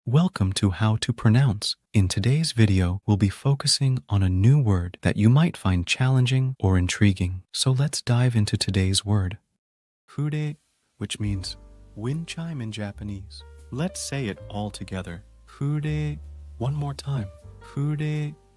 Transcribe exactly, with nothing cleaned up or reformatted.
Welcome to How to Pronounce. In today's video, we'll be focusing on a new word that you might find challenging or intriguing. So let's dive into today's word. Fure, which means wind chime in Japanese. Let's say it all together. Fure. One more time. Fure.